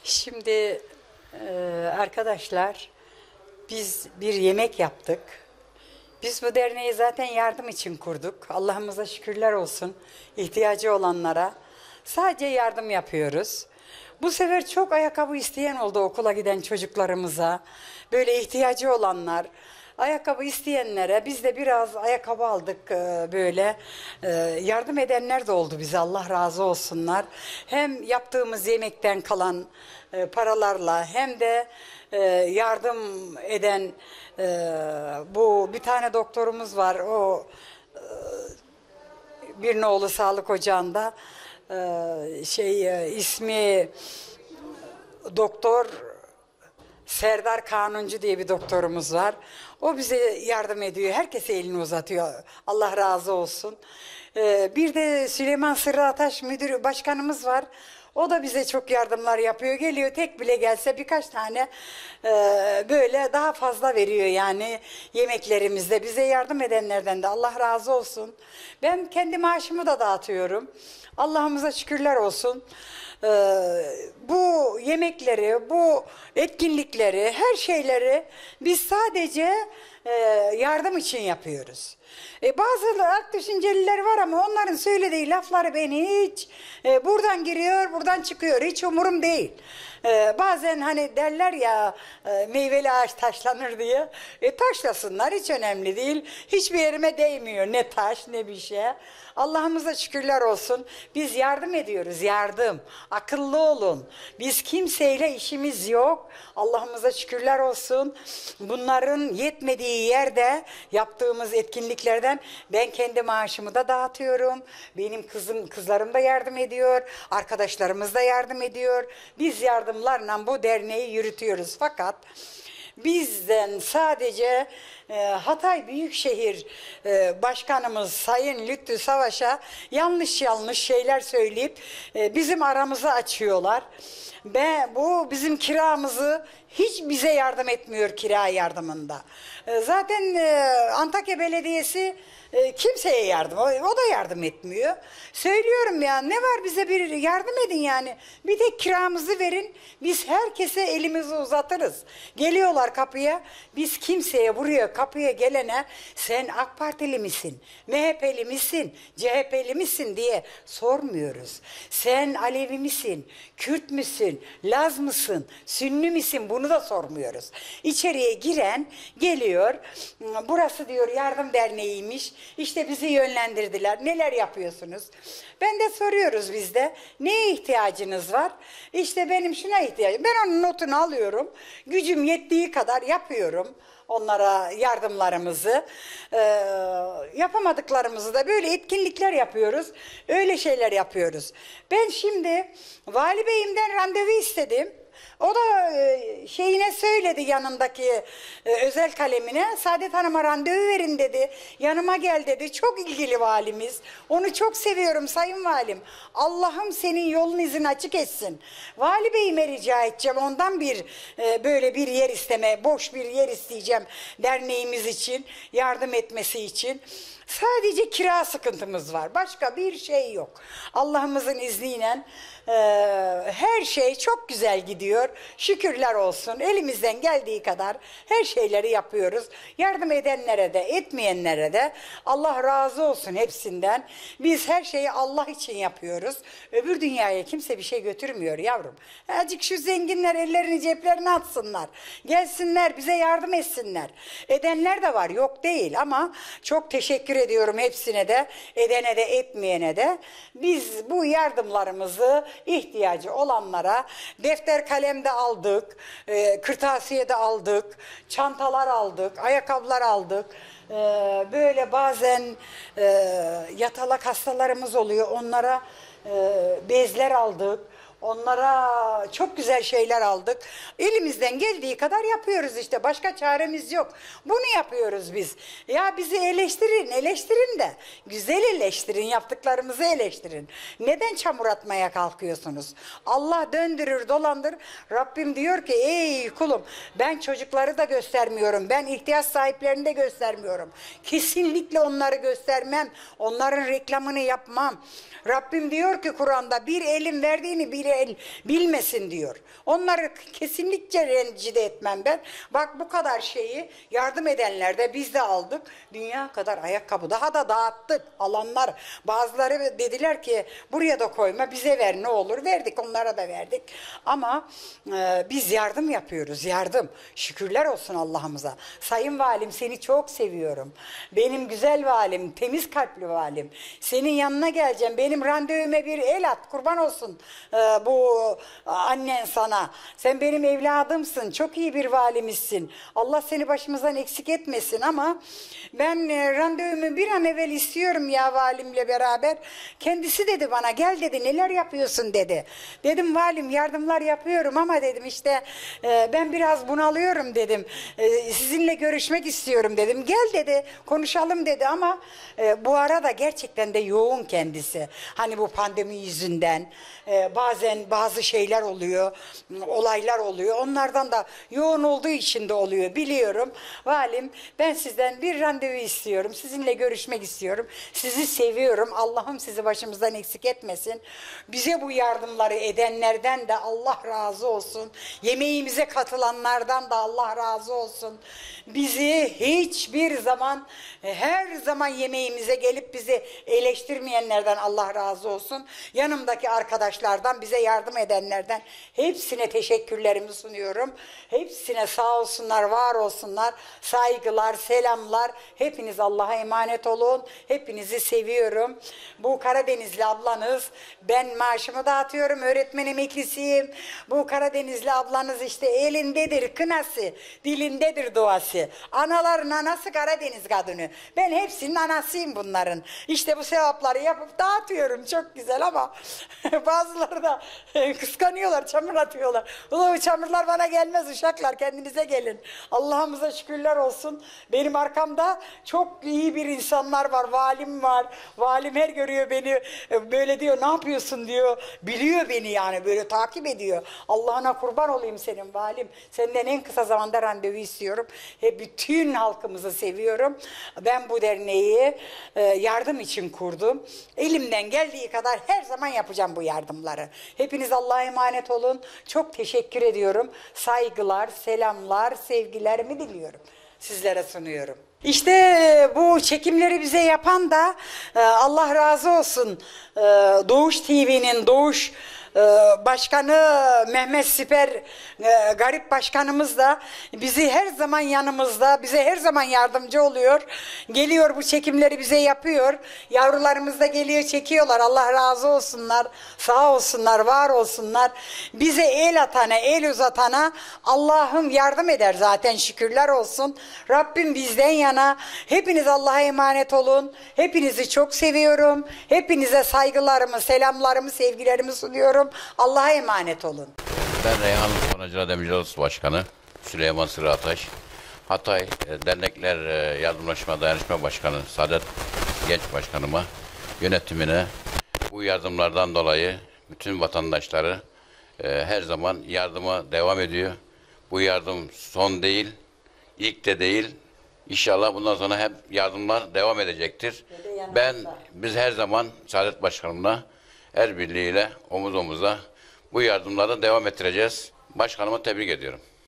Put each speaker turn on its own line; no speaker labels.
Şimdi arkadaşlar biz bir yemek yaptık. Biz bu derneği zaten yardım için kurduk. Allah'ımıza şükürler olsun ihtiyacı olanlara. Sadece yardım yapıyoruz. Bu sefer çok ayakkabı isteyen oldu okula giden çocuklarımıza. Böyle ihtiyacı olanlar. Ayakkabı isteyenlere biz de biraz ayakkabı aldık böyle. Yardım edenler de oldu bize, Allah razı olsunlar. Hem yaptığımız yemekten kalan paralarla hem de yardım eden bu bir tane doktorumuz var. O bir nolu sağlık ocağında ismi Doktor Serdar Kanuncu diye bir doktorumuz var. O bize yardım ediyor. Herkese elini uzatıyor. Allah razı olsun. Bir de Süleyman Sırrı Ataş müdür başkanımız var. O da bize çok yardımlar yapıyor. Geliyor, tek bile gelse birkaç tane böyle daha fazla veriyor yani yemeklerimizde. Bize yardım edenlerden de Allah razı olsun. Ben kendi maaşımı da dağıtıyorum. Allah'ımıza şükürler olsun. Bu yemekleri, bu etkinlikleri, her şeyleri biz sadece yardım için yapıyoruz. Bazı ak düşünceliler var ama onların söylediği lafları beni hiç buradan giriyor, buradan çıkıyor. Hiç umurum değil. Bazen hani derler ya meyveli ağaç taşlanır diye. Taşlasınlar, hiç önemli değil. Hiçbir yerime değmiyor. Ne taş ne bir şey. Allah'ımıza şükürler olsun. Biz yardım ediyoruz. Yardım. Akıllı olun. Biz kimseyle işimiz yok. Allah'ımıza şükürler olsun. Bunların yetmediği yerde yaptığımız etkinliklerden ben kendi maaşımı da dağıtıyorum. Benim kızlarım da yardım ediyor. Arkadaşlarımız da yardım ediyor. Biz yardımlarla bu derneği yürütüyoruz. Fakat bizden sadece Hatay Büyükşehir Başkanımız Sayın Lütfü Savaş'a yanlış şeyler söyleyip bizim aramızı açıyorlar. Ve bu bizim kiramızı hiç bize yardım etmiyor, kira yardımında. Zaten Antakya Belediyesi kimseye yardım, o da yardım etmiyor. Söylüyorum ya, ne var, bize bir yardım edin yani. Bir tek kiramızı verin, biz herkese elimizi uzatırız. Geliyorlar kapıya, biz kimseye buraya kapıya gelene sen AK Partili misin, MHP'li misin, CHP'li misin diye sormuyoruz. Sen Alevi misin, Kürt müsün, Laz mısın, Sünni misin, bunu da sormuyoruz. İçeriye giren geliyor, burası diyor yardım derneğiymiş, işte bizi yönlendirdiler, neler yapıyorsunuz? Ben de soruyoruz biz de, neye ihtiyacınız var? İşte benim şuna ihtiyacım, ben onun notunu alıyorum, gücüm yettiği kadar yapıyorum onlara yardımlarımızı, yapamadıklarımızı da böyle etkinlikler yapıyoruz, öyle şeyler yapıyoruz. Ben şimdi Vali Bey'imden randevu istedim. O da şeyine söyledi, yanındaki özel kalemine, Saadet Hanım'a randevu verin dedi, yanıma gel dedi. Çok ilgili valimiz, onu çok seviyorum sayın valim. Allah'ım senin yolun izin açık etsin. Vali Bey'ime rica edeceğim, ondan bir böyle bir yer isteme, boş bir yer isteyeceğim derneğimiz için, yardım etmesi için. Sadece kira sıkıntımız var, başka bir şey yok. Allah'ımızın izniyle her şey çok güzel gidiyor. Şükürler olsun. Elimizden geldiği kadar her şeyleri yapıyoruz. Yardım edenlere de etmeyenlere de Allah razı olsun hepsinden. Biz her şeyi Allah için yapıyoruz. Öbür dünyaya kimse bir şey götürmüyor yavrum. Azıcık şu zenginler ellerini ceplerine atsınlar. Gelsinler bize yardım etsinler. Edenler de var, yok değil, ama çok teşekkür ediyorum hepsine de, edene de etmeyene de. Biz bu yardımlarımızı ihtiyacı olanlara defter kalem de aldık, kırtasiye de aldık, çantalar aldık, ayakkabılar aldık. Böyle bazen yatalak hastalarımız oluyor, onlara bezler aldık. Onlara çok güzel şeyler aldık. Elimizden geldiği kadar yapıyoruz işte. Başka çaremiz yok. Bunu yapıyoruz biz. Ya bizi eleştirin de. Güzel eleştirin, yaptıklarımızı eleştirin. Neden çamur atmaya kalkıyorsunuz? Allah döndürür, dolandırır. Rabbim diyor ki, ey kulum, ben çocukları da göstermiyorum. Ben ihtiyaç sahiplerini de göstermiyorum. Kesinlikle onları göstermem. Onların reklamını yapmam. Rabbim diyor ki Kur'an'da, bir elin verdiğini bir el bilmesin diyor. Onları kesinlikle rencide etmem ben. Bak bu kadar şeyi yardım edenler de biz de aldık. Dünya kadar ayakkabı daha da dağıttık. Alanlar bazıları dediler ki buraya da koyma bize ver ne olur. Verdik onlara da verdik. Ama biz yardım yapıyoruz yardım. Şükürler olsun Allah'ımıza. Sayın Valim seni çok seviyorum. Benim güzel valim, temiz kalpli valim. Senin yanına geleceğim. Benim randevuma bir el at. Kurban olsun bu annen sana. Sen benim evladımsın. Çok iyi bir valimizsin. Allah seni başımızdan eksik etmesin ama ben randevumu bir an evvel istiyorum ya valimle beraber. Kendisi dedi bana gel dedi neler yapıyorsun dedi. Dedim valim yardımlar yapıyorum ama dedim işte ben biraz bunalıyorum dedim. Sizinle görüşmek istiyorum dedim. Gel dedi konuşalım dedi ama bu arada gerçekten de yoğun kendisi. Hani bu pandemi yüzünden bazen bazı şeyler oluyor, olaylar oluyor. Onlardan da yoğun olduğu için de oluyor biliyorum. Valim ben sizden bir randevu istiyorum. Sizinle görüşmek istiyorum. Sizi seviyorum. Allah'ım sizi başımızdan eksik etmesin. Bize bu yardımları edenlerden de Allah razı olsun. Yemeğimize katılanlardan da Allah razı olsun. Bizi hiçbir zaman her zaman yemeğimize gelip bizi eleştirmeyenlerden Allah razı olsun. Yanımdaki arkadaşlardan bize yardım edenlerden hepsine teşekkürlerimi sunuyorum. Hepsine sağ olsunlar, var olsunlar. Saygılar, selamlar. Hepiniz Allah'a emanet olun. Hepinizi seviyorum. Bu Karadenizli ablanız, ben maaşımı dağıtıyorum, öğretmen emeklisiyim. Bu Karadenizli ablanız işte elindedir kınası, dilindedir duası. Anaların anası Karadeniz kadını. Ben hepsinin anasıyım bunların. İşte bu sevapları yapıp dağıtıyorum. Çok güzel ama bazıları da kıskanıyorlar, çamur atıyorlar. Ulan çamurlar bana gelmez uşaklar, kendinize gelin. Allah'ımıza şükürler olsun. Benim arkamda çok iyi bir insanlar var. Valim var. Valim her görüyor beni böyle diyor, ne yapıyorsun diyor. Biliyor beni yani, böyle takip ediyor. Allah'ına kurban olayım senin valim. Senden en kısa zamanda randevu istiyorum. Bütün halkımızı seviyorum. Ben bu derneği yardım için kurdum. Elimden geldiği kadar her zaman yapacağım bu yardımları. Hepiniz Allah'a emanet olun. Çok teşekkür ediyorum. Saygılar, selamlar, sevgilerimi diliyorum. Sizlere sunuyorum. İşte bu çekimleri bize yapan da Allah razı olsun. Doğuş TV'nin Doğuş Başkanı Mehmet Siper Garip Başkanımız da bizi her zaman yanımızda, bize her zaman yardımcı oluyor. Geliyor bu çekimleri bize yapıyor. Yavrularımız da geliyor çekiyorlar. Allah razı olsunlar. Sağ olsunlar, var olsunlar. Bize el atana, el uzatana Allah'ım yardım eder zaten, şükürler olsun. Rabbim bizden yana. Hepiniz Allah'a emanet olun. Hepinizi çok seviyorum. Hepinize saygılarımı, selamlarımı, sevgilerimi sunuyorum. Allah'a emanet olun.
Ben Reyhan Sonracılar Demirci Odası Başkanı Süleyman Sırrı Ataş. Hatay Dernekler Yardımlaşma Dayanışma Başkanı Saadet Genç Başkanıma, yönetimine bu yardımlardan dolayı bütün vatandaşları her zaman yardıma devam ediyor. Bu yardım son değil, ilk de değil. İnşallah bundan sonra hep yardımlar devam edecektir. Biz her zaman Saadet Başkanımla el birliğiyle omuz omuza bu yardımları devam ettireceğiz. Başkanıma tebrik ediyorum.